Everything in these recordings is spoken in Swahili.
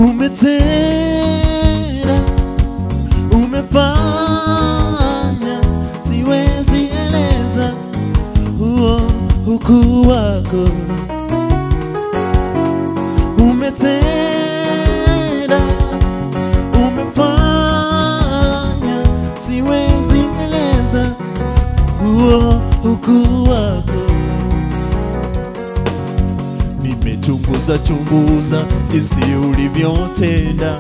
Umetenda, umefanya, siwezi eleza huo ukuu wako. Umetenda, umefanya, siwezi eleza huo ukuu wako. Nimechunguza jinsi ulivyotenda.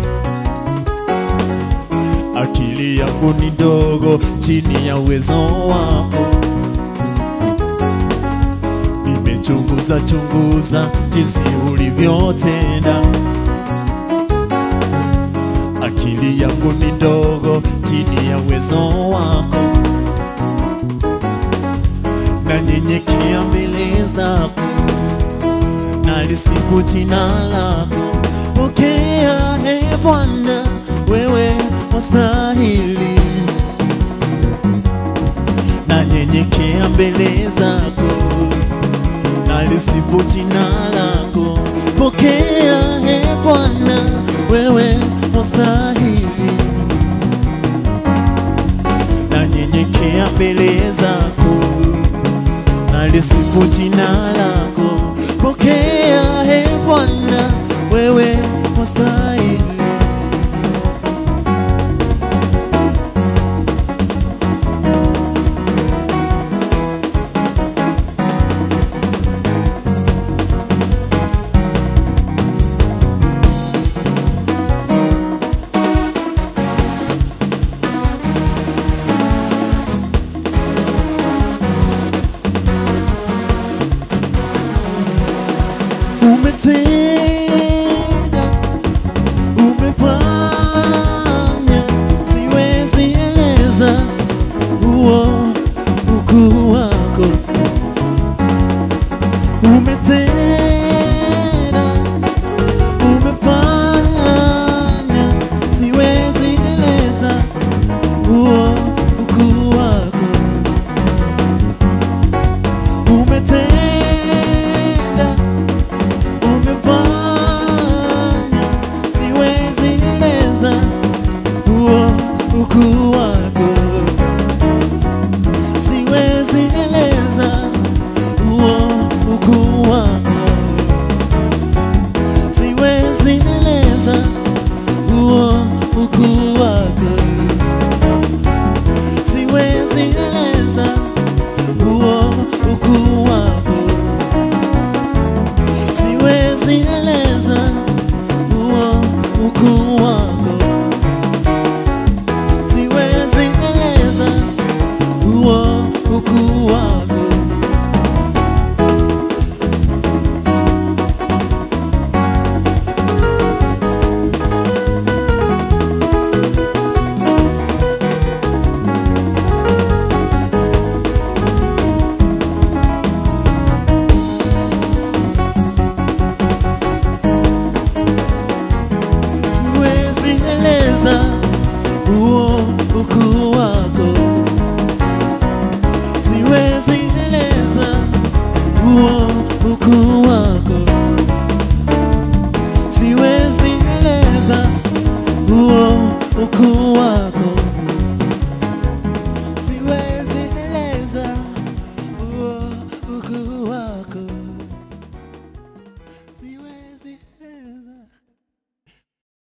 Akili yangu ni ndogo chini ya uwezo wako. Nimechunguza jinsi ulivyotenda. Akili yangu ni ndogo chini ya uwezo wako. Nanyenyekea mbele zako, nalisifu jina lako. Pokea e Bwana, wewe wastahili. Nanyenyekea mbele zako, nalisifu jina lako. Pokea e Bwana, wewe wastahili. Nanyenyekea mbele zako, nalisifu jina lako. Pokea e Bwana, wewe wastahili. Umetenda, umefanya, siwezi eleza huo ukuu wako. Umetenda, umefanya, siwezi eleza huo ukuu wako. Umetenda, umefanya, siwezi eleza huo ukuu wako. Siwezi eleza huo ukuu wako. Siwezi eleza huo ukuu wako. Siwezi eleza huo ukuu wako. Siwezi eleza huo ukuu wako. Siwezi eleza huo ukuu wako. Siwezi eleza huo ukuu wako. Siwezi eleza huo ukuu wako. Siwezi eleza huo ukuu wako.